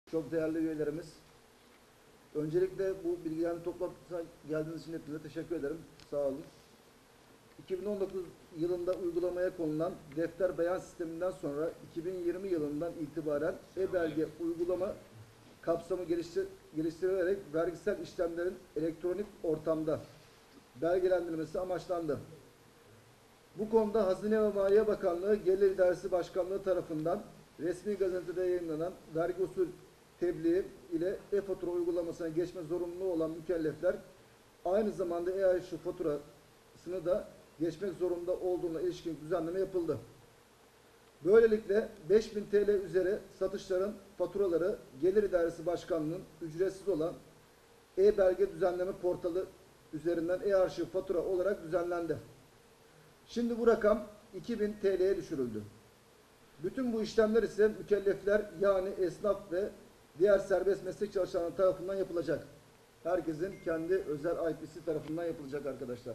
çok değerli üyelerimiz. Öncelikle bu bilgilerin toplantısına geldiğiniz için hepinize teşekkür ederim. Sağ olun. 2019 yılında uygulamaya konulan defter beyan sisteminden sonra 2020 yılından itibaren e-belge uygulama kapsamı geliştirilerek vergisel işlemlerin elektronik ortamda belgelendirilmesi amaçlandı. Bu konuda Hazine ve Maliye Bakanlığı Gelir İdaresi Başkanlığı tarafından resmi gazetede yayınlanan vergi usul tebliği ile e-fatura uygulamasına geçme zorunluluğu olan mükellefler aynı zamanda e-arşiv faturasını da geçmek zorunda olduğuna ilişkin düzenleme yapıldı. Böylelikle 5.000 TL üzeri satışların faturaları Gelir İdaresi Başkanlığı'nın ücretsiz olan e-belge düzenleme portalı üzerinden e-arşiv fatura olarak düzenlendi. Şimdi bu rakam 2.000 TL'ye düşürüldü. Bütün bu işlemler ise mükellefler yani esnaf ve diğer serbest meslek çalışanları tarafından yapılacak. Herkesin kendi özel IP'si tarafından yapılacak arkadaşlar.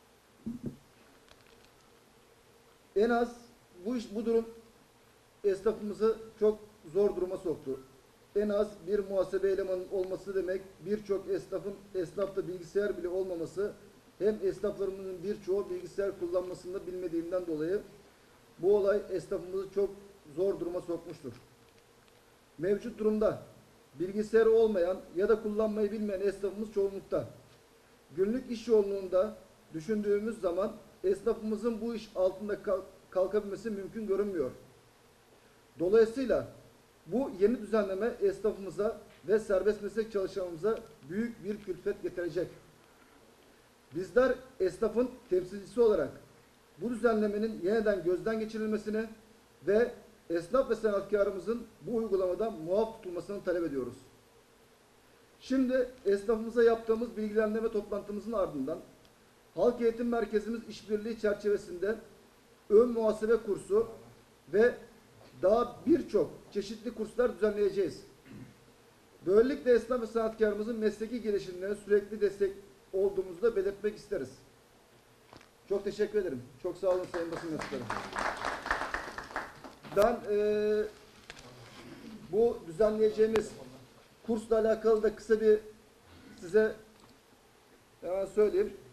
En az bu durum esnafımızı çok zor duruma soktu. En az bir muhasebe elemanının olması demek birçok esnafta bilgisayar bile olmaması hem esnaflarımızın birçoğu bilgisayar kullanmasını da bilmediğinden dolayı bu olay esnafımızı çok zor duruma sokmuştur. Mevcut durumda bilgisayarı olmayan ya da kullanmayı bilmeyen esnafımız çoğunlukta. Günlük iş yoğunluğunda düşündüğümüz zaman esnafımızın bu iş altında kalkabilmesi mümkün görünmüyor. Dolayısıyla bu yeni düzenleme esnafımıza ve serbest meslek çalışanımıza büyük bir külfet getirecek. Bizler esnafın temsilcisi olarak bu düzenlemenin yeniden gözden geçirilmesini ve esnaf ve sanatkarımızın bu uygulamada muaf tutulmasını talep ediyoruz. Şimdi esnafımıza yaptığımız bilgilendirme toplantımızın ardından Halk Eğitim Merkezimiz işbirliği çerçevesinde ön muhasebe kursu ve daha birçok çeşitli kurslar düzenleyeceğiz. Böylelikle esnaf ve sanatkarımızın mesleki gelişimlerine sürekli destek olduğumuzu da belirtmek isteriz. Çok teşekkür ederim. Çok sağ olun sayın basın mensupları. Ben bu düzenleyeceğimiz kursla alakalı da kısa bir size hemen söyleyeyim.